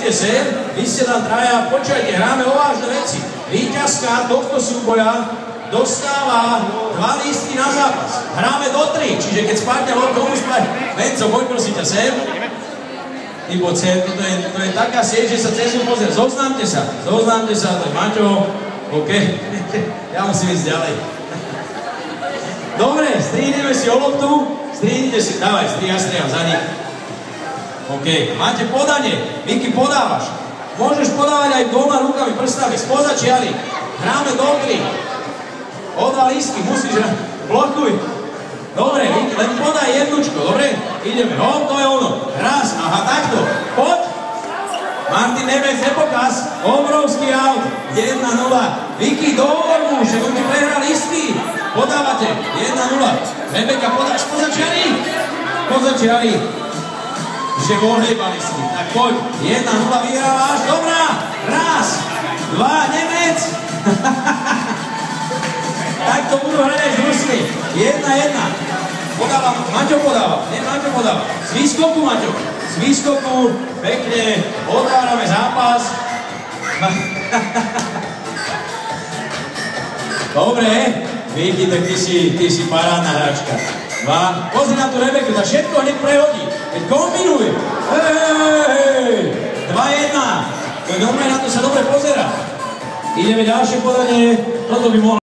poďte sem, vy ste tam traja, počujete, hráme o vážne veci. Víťazka tohto súboja dostáva 2 lístky na zápas. Hráme do 3, čiže keď spadne von, komu spadne? Venco, poď prosím ťa sem. Ty poď sem, to je taká sieť, že sa cez ňu pozrie. Zoznámte sa, to je Maťo. OK, ja musím ísť ďalej. Dobre, strihneme si o loptu, strihnite si, dávaj, ja striham za nich. OK, máte podanie, Miky, podávaš. Môžeš podávať aj dvoma rukami, prstami, spoza čiary. Hráme do 3. O 2 lístky, musíš, blokuj. Dobre, Miky, len podaj jednučko, dobre? Ideme, hop, to je ono. Raz, aha, takto, poď. Martin Nemec, nepokaz, obrovský aut, 1-0. Miky, dovoľ mu, že on ti prehral lístky. Podávate, 1-0. Rebeka, podáš spoza čiary. Spoza čiary. Že ohejbali si. Tak poď, 1-0 vyhrávaš, dobrá, raz, 2, Nemec. Tak to budú hrať aj z Rusky. 1-1. Podáva, Maťo podáva, ne, Maťo podáva. Z výskoku, Maťo, z výskoku, pekne, otvárame zápas. Dobre, Miky, tak ty si parádna hráčka. 2, pozri na tú Rebeku, tak všetko hneď prehodí. Keď kombinuj. Hej, 2-1. To je dobré, na to sa dobre pozerá. Ideme ďalšie podanie. Toto by mohlo